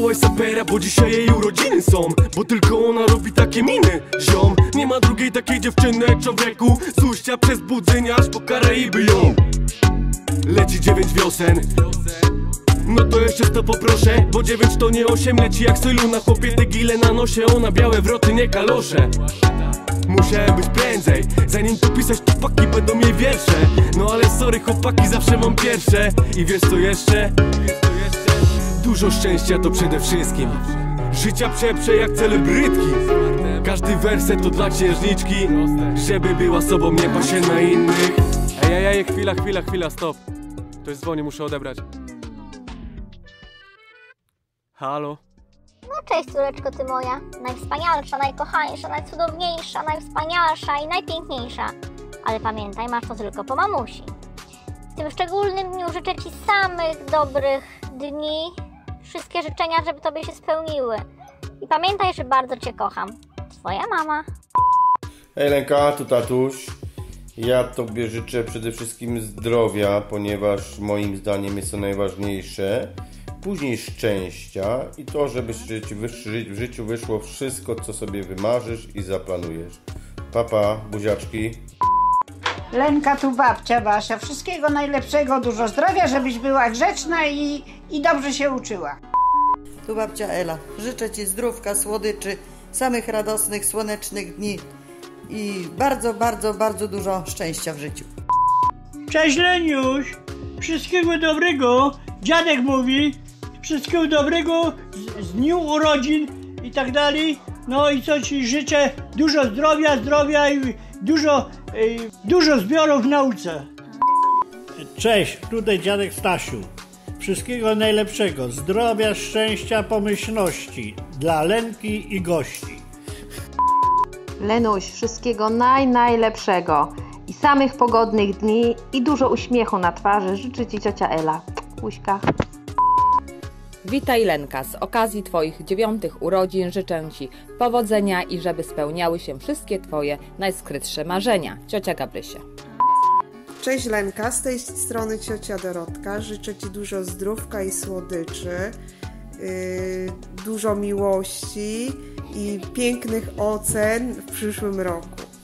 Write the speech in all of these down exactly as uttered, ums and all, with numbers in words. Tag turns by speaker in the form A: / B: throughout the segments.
A: Wołaj sapera, bo dzisiaj jej urodziny są. Bo tylko ona robi takie miny, ziom. Nie ma drugiej takiej dziewczyny jak człowieku. Z ujścia przez budzenia aż po Karaiby ją. Leci dziewięć wiosen. No to jeszcze sto poproszę, bo dziewięć to nie osiem. Leci jak Sojluna, chłopie te gile na nosie. Ona białe wroty, nie kalosze. Musiałem być prędzej, zanim tu pisać to paki będą jej wiersze. No ale sorry chłopaki, zawsze mam pierwsze. I wiesz co jeszcze? Dużo szczęścia to przede wszystkim. Życia przeprze jak celebrytki. Każdy werset to dla księżniczki. Żeby była sobą, nie pa się na innych. Ej, ej, ej, chwila, chwila, chwila, stop. Ktoś dzwoni, muszę odebrać. Halo?
B: No cześć córeczko ty moja, najwspanialsza, najkochańsza, najcudowniejsza, najwspanialsza i najpiękniejsza. Ale pamiętaj, masz to tylko po mamusi. W tym szczególnym dniu życzę ci samych dobrych dni, wszystkie życzenia, żeby tobie się spełniły. I pamiętaj, że bardzo cię kocham. Twoja mama.
C: Hej Lenka, tu tatuś. Ja tobie życzę przede wszystkim zdrowia, ponieważ moim zdaniem jest to najważniejsze. Później szczęścia i to, żeby ci w życiu wyszło wszystko, co sobie wymarzysz i zaplanujesz. Papa, buziaczki.
D: Lenka, tu babcia Basia. Wszystkiego najlepszego, dużo zdrowia, żebyś była grzeczna i, i dobrze się uczyła.
E: Tu babcia Ela. Życzę ci zdrówka, słodyczy, samych radosnych, słonecznych dni i bardzo, bardzo, bardzo dużo szczęścia w życiu.
F: Cześć Leniuś, wszystkiego dobrego, dziadek mówi, wszystkiego dobrego z, z dniu urodzin i tak dalej. No i co ci życzę, dużo zdrowia, zdrowia i dużo, y, dużo zbiorów w nauce.
G: Cześć, tutaj dziadek Stasiu. Wszystkiego najlepszego, zdrowia, szczęścia, pomyślności dla Lenki i gości.
H: Lenuś, wszystkiego naj, najlepszego i samych pogodnych dni i dużo uśmiechu na twarzy życzy ci ciocia Ela. Buźka.
I: Witaj Lenka, z okazji Twoich dziewiątych urodzin życzę Ci powodzenia i żeby spełniały się wszystkie Twoje najskrytsze marzenia. Ciocia Gabrysia.
J: Cześć Lenka, z tej strony ciocia Dorotka. Życzę Ci dużo zdrówka i słodyczy, yy, dużo miłości i pięknych ocen w przyszłym roku.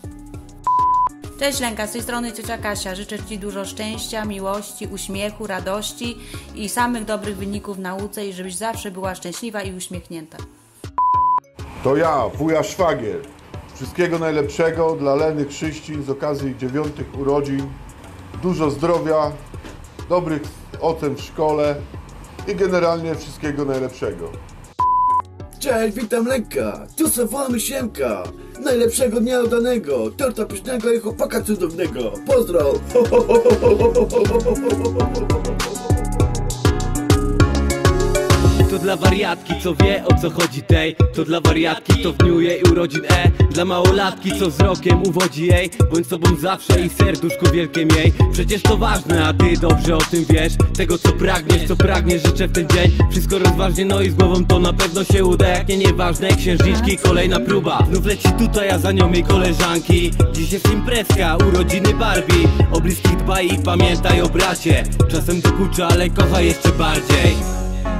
K: Cześć Lenka, z tej strony ciocia Kasia. Życzę Ci dużo szczęścia, miłości, uśmiechu, radości i samych dobrych wyników w nauce i żebyś zawsze była szczęśliwa i uśmiechnięta.
L: To ja, wuja szwagier. Wszystkiego najlepszego dla Leny Krzyścin z okazji ich dziewiątych urodzin. Dużo zdrowia, dobrych ocen w szkole i generalnie wszystkiego najlepszego.
M: Cześć, witam Lenka, tu Sawłamy Siemka. Najlepszego dnia udanego, torta pysznego i chłopaka cudownego. Pozdro!
A: To dla wariatki, co wie o co chodzi tej. To dla wariatki, to w dniu jej urodzin E. Dla małolatki, co wzrokiem uwodzi jej. Bądź sobą zawsze i serduszko wielkie miej. Przecież to ważne, a ty dobrze o tym wiesz. Tego co pragniesz, co pragniesz, życzę w ten dzień. Wszystko rozważnie, no i z głową to na pewno się uda. Jak nie nieważne, księżniczki, kolejna próba. Znów leci tutaj, a za nią jej koleżanki. Dziś jest imprezka, urodziny Barbie. O bliskich dbaj i pamiętaj o bracie. Czasem dokucza, ale kocha jeszcze bardziej.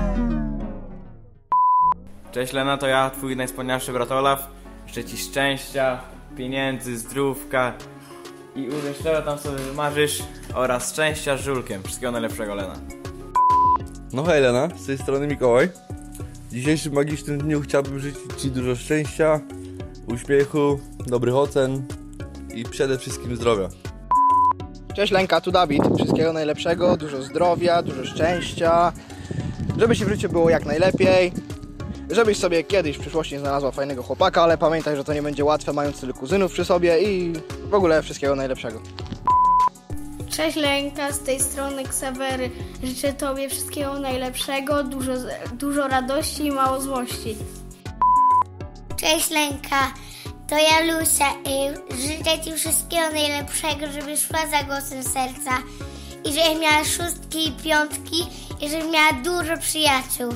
N: Cześć Lena, to ja, twój najwspanialszy brat Olaf. Życzę ci szczęścia, pieniędzy, zdrówka i uwierz, czego tam sobie wymarzysz oraz szczęścia z żulkiem. Wszystkiego najlepszego, Lena.
O: No hej Lena, z tej strony Mikołaj. W dzisiejszym magicznym dniu chciałbym życzyć ci dużo szczęścia, uśmiechu, dobrych ocen i przede wszystkim zdrowia.
P: Cześć Lenka, tu Dawid. Wszystkiego najlepszego, dużo zdrowia, dużo szczęścia, żeby ci w życiu było jak najlepiej. Żebyś sobie kiedyś w przyszłości znalazła fajnego chłopaka, ale pamiętaj, że to nie będzie łatwe, mając tylu kuzynów przy sobie i w ogóle wszystkiego najlepszego.
Q: Cześć Lenka, z tej strony Ksawery. Życzę Tobie wszystkiego najlepszego, dużo, dużo radości i mało złości.
B: Cześć Lenka, to ja Lucia i życzę Ci wszystkiego najlepszego, żebyś szła za głosem serca i żebyś miała szóstki i piątki i żebyś miała dużo przyjaciół.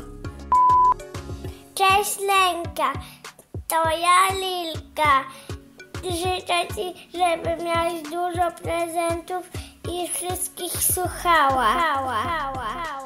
B: Cześć Lenka, to ja Lilka. Życzę Ci, żeby miałaś dużo prezentów i wszystkich słuchała.